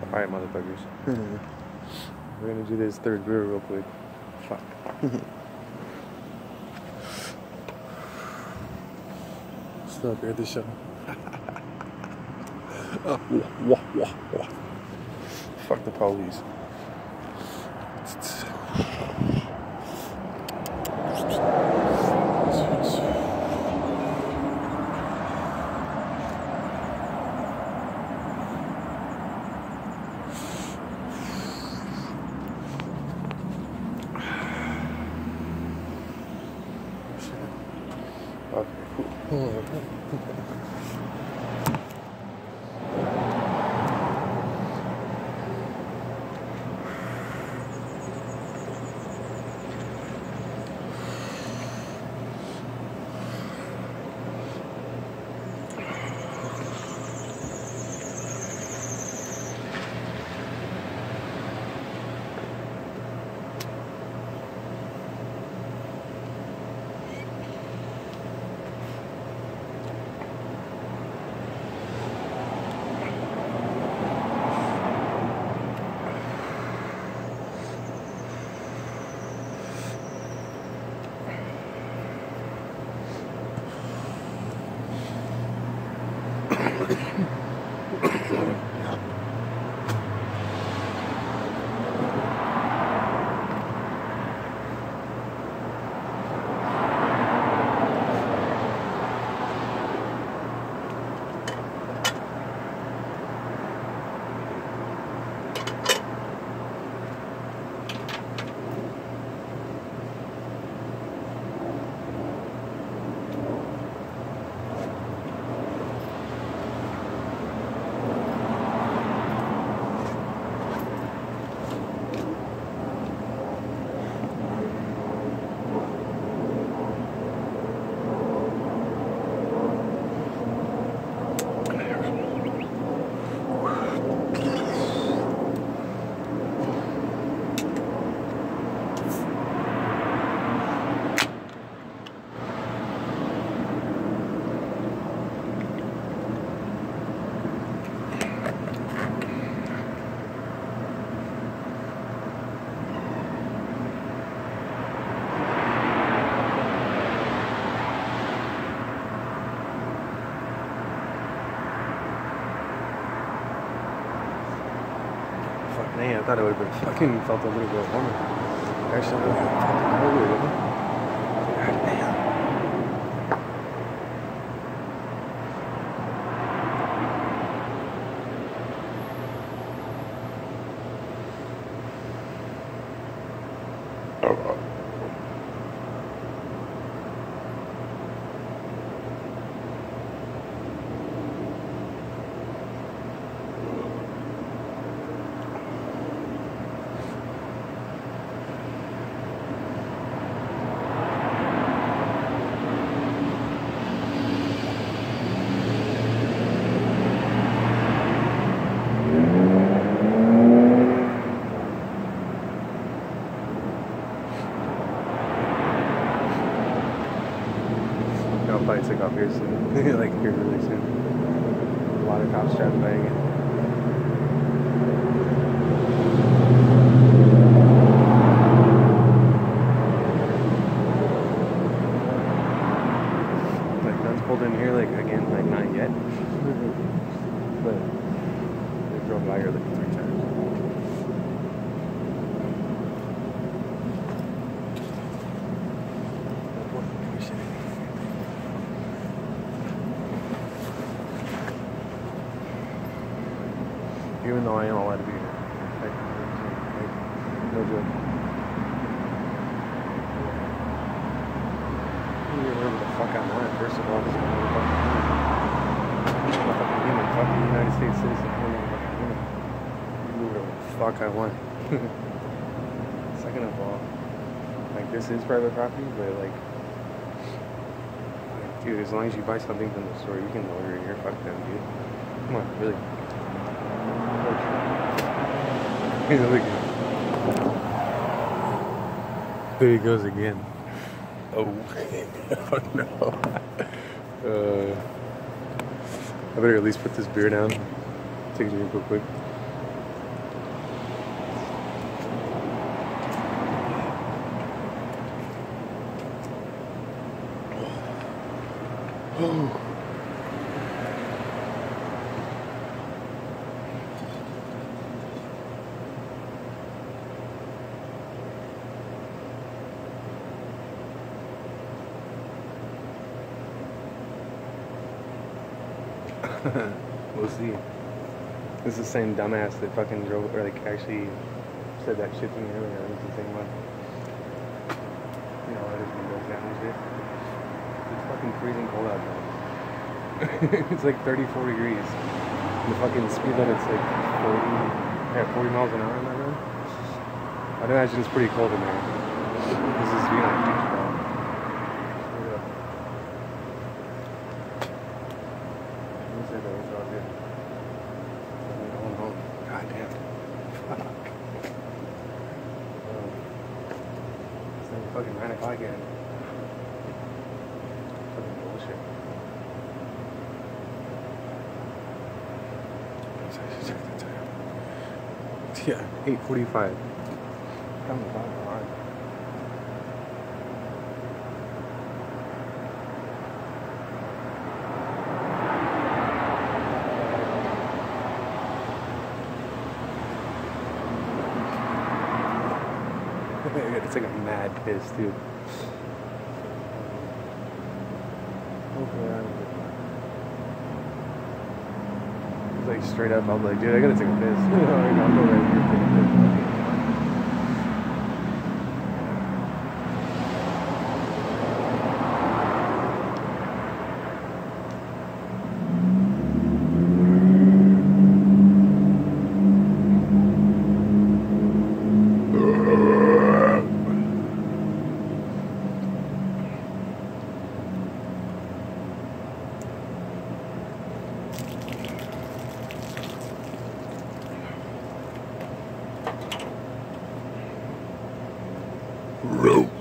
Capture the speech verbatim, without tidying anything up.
Alright, motherfuckers. We're gonna do this third beer real quick. Fuck. Still up here at the show. Oh, wah, wah, wah. Fuck the police. Okay, cool. Man, I thought it would have been fucking felt a little bit warmer. Actually, it felt fucking colder, didn't it? God damn. Oh. I'll probably take off here soon. Like here really soon. A lot of cops driving by again. Like guns pulled in here like again, like not yet. But they drove by here like three times. Even though I am allowed to be here. Like, no joke. I don't even remember the fuck I want, first of all. This is I'm a fucking human. Fucking United States citizen. I'm a fucking human. I do whatever the fuck I want. Second of all, like, this is private property, but, like, like, dude, as long as you buy something from the store, you can order it here. Fuck them, dude. Come on, really. There he goes again. Oh, oh no. Uh, I better at least put this beer down. Take a drink real quick. We'll see. This is the same dumbass that fucking drove, or like actually said that shit to me earlier. It's the same one. You know, it is windows down and shit. It's fucking freezing cold out there. It's like thirty-four degrees. And the fucking speed limit's like forty, yeah, forty miles an hour on that road. I'd imagine it's pretty cold in there. This is being on a beach, bro. Straight up. Let me say that, it's all good. I'm going home. God damn. Fuck. Um, it's like fucking nine o'clock yet. Fucking bullshit. Check the time. Yeah, eight forty-five. Come on, come on. It's like a mad piss, dude. Okay. It's like straight up, I'm like, dude, I gotta take a piss. I'll go right here and take a piss. Rope.